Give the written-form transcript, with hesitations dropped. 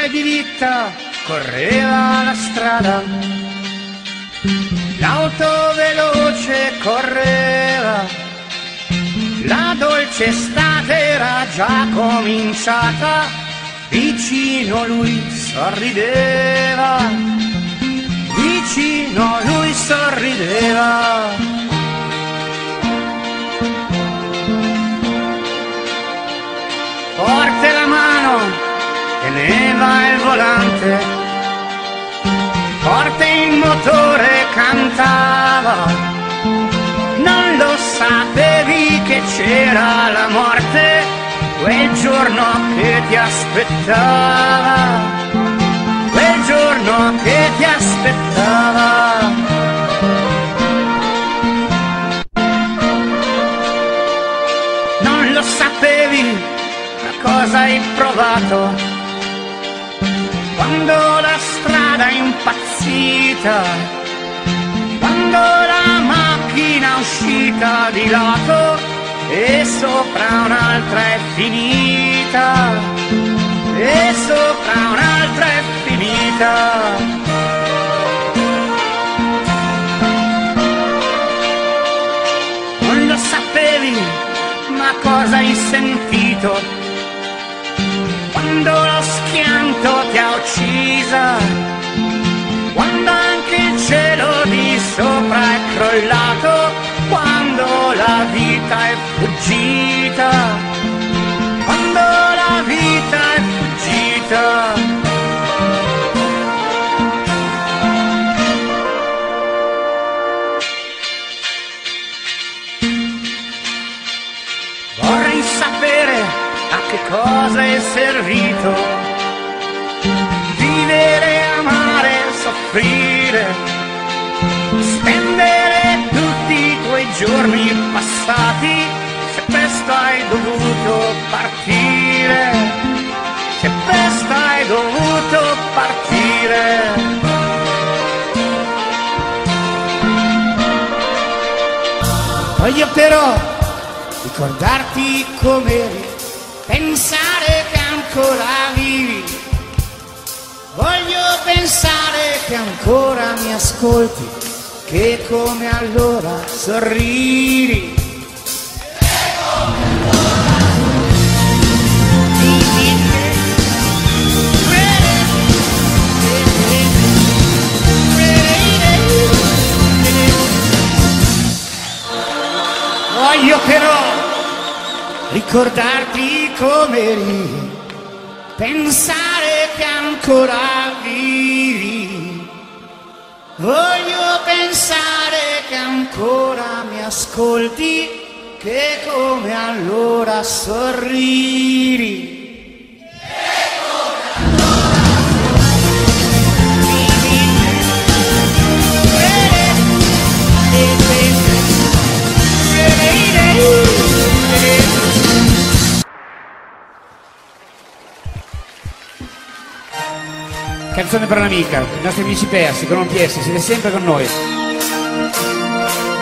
e di vita correva la strada, l'auto veloce correva, la dolce estate era già cominciata, vicino lui sorrideva, vicino lui sorrideva. Forte la mano, teneva il volante, forte il motore cantava, non lo sapevi che c'era la morte quel giorno che ti aspettava, quel giorno che ti aspettava. Non lo sapevi cosa hai provato quando la strada è impazzita, quando la macchina è uscita di lato e sopra un'altra è finita, e sopra un'altra è finita. Non lo sapevi, ma cosa hai sentito quando lo schianto ti ha uccisa, quando anche il cielo di sopra è crollato, quando la vita è fuggita, quando la vita è fuggita. Vorrei sapere a che cosa è servito vivere, amare, soffrire, spendere tutti i tuoi giorni passati, se presto hai dovuto partire, se presto hai dovuto partire. Voglio però ricordarti com'eri, pensare che ancora vivi, voglio pensare che ancora mi ascolti, che come allora sorridi. Voglio però ricordarti com'eri, pensare che ancora vivi, voglio pensare che ancora mi ascolti, che come allora sorridi. Canzone per un'amica, i nostri amici persi, con un PS, siete sempre con noi.